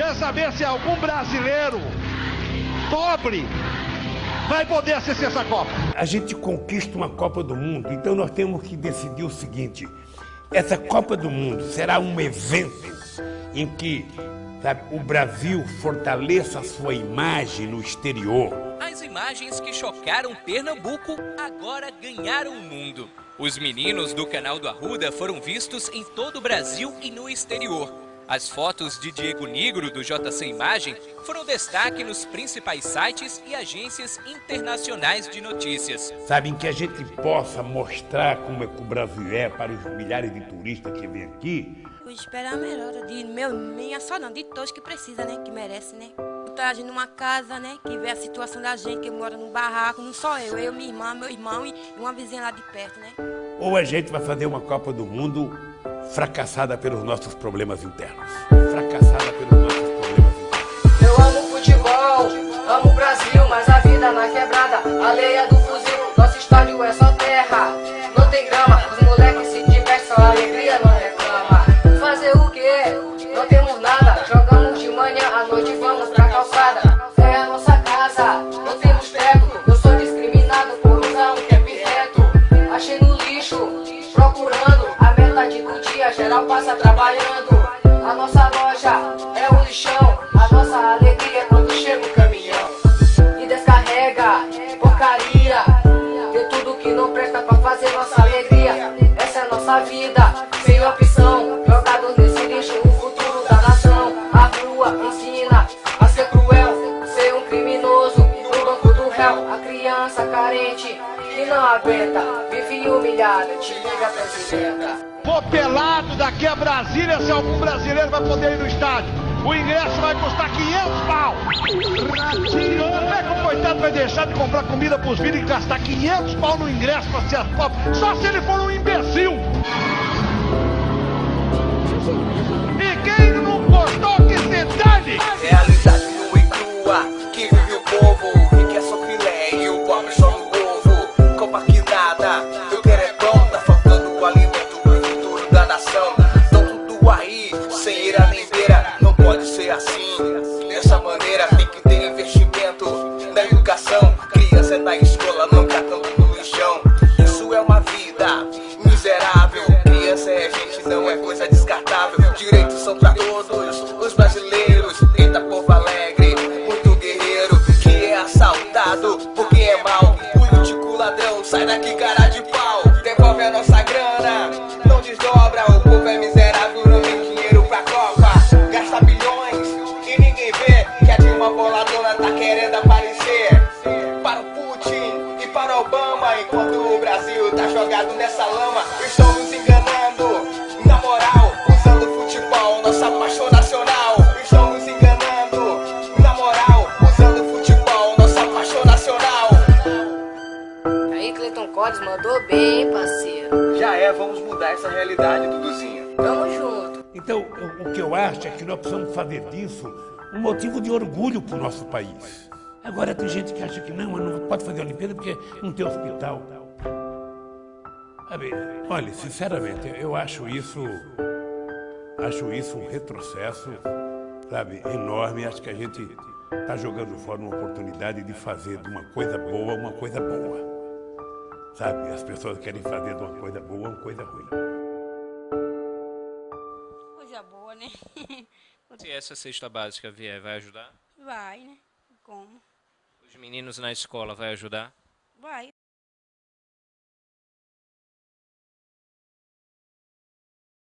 quero saber se algum brasileiro pobre vai poder acessar essa Copa. A gente conquista uma Copa do Mundo, então nós temos que decidir o seguinte: essa Copa do Mundo será um evento em que, sabe, o Brasil fortaleça a sua imagem no exterior. As imagens que chocaram Pernambuco agora ganharam o mundo. Os meninos do Canal do Arruda foram vistos em todo o Brasil e no exterior. As fotos de Diego Nigro, do JC Imagem, foram destaque nos principais sites e agências internacionais de notícias. Sabe, em que a gente possa mostrar como é que o Brasil é para os milhares de turistas que vêm aqui. Eu espero a melhora de minha só não, de todos que precisam, né, que merecem, né. A gente numa casa, né, que vê a situação da gente, que mora num barraco, não só eu, minha irmã, meu irmão e uma vizinha lá de perto, né. Ou a gente vai fazer uma Copa do Mundo fracassada pelos nossos problemas internos. Fracassada pelos nossos problemas internos. Eu amo futebol, amo o Brasil, mas a vida na quebrada, alheia do fuzil, nosso estádio é só terra, não tem grama, os moleques se divertem, só alegria não reclama. Fazer o quê? Não temos nada, jogamos de manhã, à noite vamos pra calçada. É a nossa casa, não temos teto, eu sou discriminado por usar um cap reto. Achei no lixo, procurando, a metade do dia geral passa trabalhando. A nossa loja é um lixão, a nossa alegria é quando chega o caminhão e descarrega porcaria de tudo que não presta pra fazer nossa alegria. Essa é a nossa vida, sem opção, jogados nesse lixo, o futuro da nação. A rua ensina a ser cruel, ser um criminoso no banco do réu. A criança carente que não aguenta, vive humilhada, te liga presidenta. Vou pelado daqui a Brasília, se algum brasileiro vai poder ir no estádio. O ingresso vai custar 500 pau. Ratinho, como é que o coitado vai deixar de comprar comida pros filhos e gastar 500 pau no ingresso pra ser a Copa? Só se ele for um imbecil. E quem não gostou que se dane. Realidade nua e crua, que vive o povo, rico é só filé e o pobre só no ovo. Copa que nada, eu quero é pão, tá faltando o alimento pro futuro da nação. Então tudo aí, sem ira nem beira, não pode ser assim. Dessa maneira tem que ter investimento na educação. Criança na escola não catando no lixão. Isso é uma vida miserável. Criança é gente, não é coisa descartável. Direitos são pra todos os brasileiros. Eita povo alegre, muito guerreiro, que é assaltado porque é mal. Político ladrão, sai daqui cara de pau. Devolve a nossa grana, não desdobra. O povo é miserável, não tem dinheiro pra Copa. Gasta bilhões e ninguém vê que a Dilma boladona tá querendo aparecer. Para o Putin e para o Obama, enquanto o Brasil tá jogado nessa lama, estão nos enganando, na moral, usando futebol, nossa paixão nacional. Estão nos enganando, na moral, usando futebol, nossa paixão nacional. Aí Cleiton Codes mandou bem, parceiro. Já é, vamos mudar essa realidade, Duduzinho. Tamo junto. Então, o que eu acho é que nós precisamos fazer disso um motivo de orgulho para o nosso país. Agora tem gente que acha que não pode fazer a Olimpíada porque não tem hospital. Sabe, olha, sinceramente, eu acho isso um retrocesso, sabe, enorme. Acho que a gente está jogando fora uma oportunidade de fazer de uma coisa boa uma coisa boa. Sabe, as pessoas querem fazer de uma coisa boa uma coisa ruim. Coisa boa, né? Se essa cesta básica vier, vai ajudar? Vai, né? Como? Os meninos na escola vai ajudar? Vai.